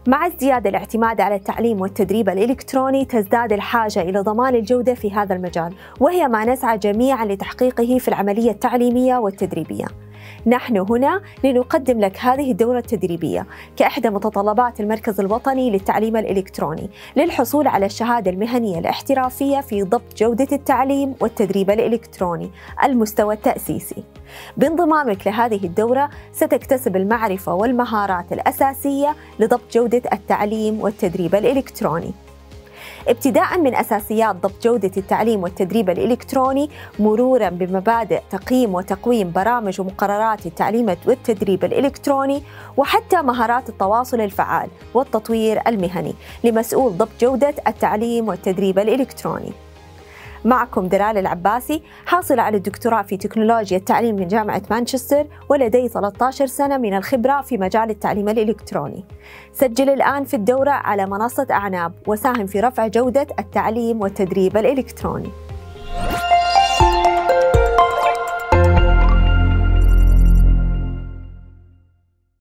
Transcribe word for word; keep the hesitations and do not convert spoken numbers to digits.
مع ازدياد الاعتماد على التعليم والتدريب الإلكتروني تزداد الحاجة إلى ضمان الجودة في هذا المجال، وهي ما نسعى جميعاً لتحقيقه في العملية التعليمية والتدريبية. نحن هنا لنقدم لك هذه الدورة التدريبية كإحدى متطلبات المركز الوطني للتعليم الإلكتروني للحصول على الشهادة المهنية الاحترافية في ضبط جودة التعليم والتدريب الإلكتروني المستوى التأسيسي. بانضمامك لهذه الدورة ستكتسب المعرفة والمهارات الأساسية لضبط جودة التعليم والتدريب الإلكتروني، ابتداءً من أساسيات ضبط جودة التعليم والتدريب الإلكتروني، مروراً بمبادئ تقييم وتقويم برامج ومقررات التعليم والتدريب الإلكتروني، وحتى مهارات التواصل الفعال والتطوير المهني لمسؤول ضبط جودة التعليم والتدريب الإلكتروني. معكم دلال العباسي، حاصلة على الدكتوراه في تكنولوجيا التعليم من جامعة مانشستر، ولدي ثلاثة عشر سنة من الخبرة في مجال التعليم الإلكتروني. سجل الآن في الدورة على منصة أعناب وساهم في رفع جودة التعليم والتدريب الإلكتروني.